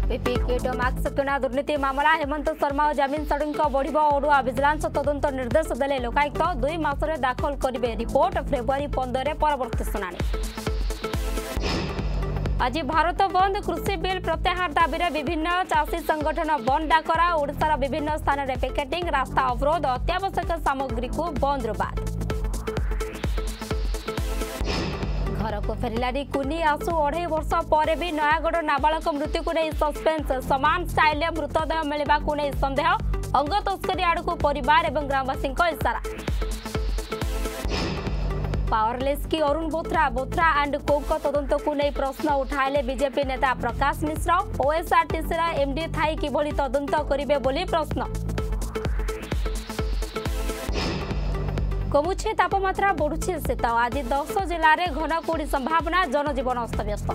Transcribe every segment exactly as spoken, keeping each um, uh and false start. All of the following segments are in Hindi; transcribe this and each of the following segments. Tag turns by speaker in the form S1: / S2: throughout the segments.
S1: पीपी किट और मास्क किणा दुर्नीति मामला हेमंत शर्मा और जामिन सड़क बढ़ ओडुआ विजिलेंस तदंत निर्देश देले लोकायुक्त दुई मासरे दाखल करेंगे रिपोर्ट फेब्रुआरी पंद्रह परवर्ती शुणाणी। आज भारत बंद कृषि बिल प्रत्याहार दाबी विभिन्न चाषी संगठन बंद डाकरा ओडिशार विभिन्न स्थान में पिकेटिंग रास्ता अवरोध अत्यावश्यक सामग्री को बंद बाद घर को फेरिलारी कुनी आसु अढ़ाई वर्ष पर भी नयागढ़ नाबालक मृत्यु को नहीं सस्पेंस समान स्टाइल मृतदेह मिलवा को नहीं संदेह अंग तस्करी आड़ को परिवार एवं ग्रामवासी इशारा। पावरलेस की अरुण बोथरा बोथरा एंड कोक तदंत को नहीं प्रश्न उठाइले बीजेपी नेता प्रकाश मिश्र ओएसआरटीसी एमडी थाई किभली तदंत करिवे बोली प्रश्न। कमुछि तापमात्रा बढ़ुछि शीत आज दस जिले में घन कुहुड़ी संभावना जनजीवन अस्तव्यस्त।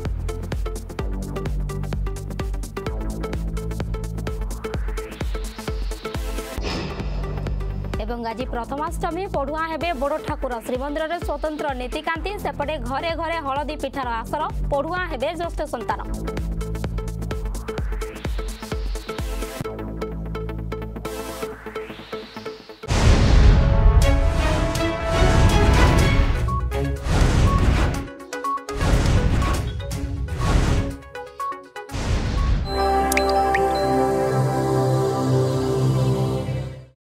S1: एवं आज प्रथमाष्टमी पढ़ुआ हेबे बड़ ठाकुर श्रीमंदिर में स्वतंत्र नीतिकांति सेपटे घरे घरे हलदी पिठार आसर पढ़ुआ हेबे ज्येष्ठ संतान।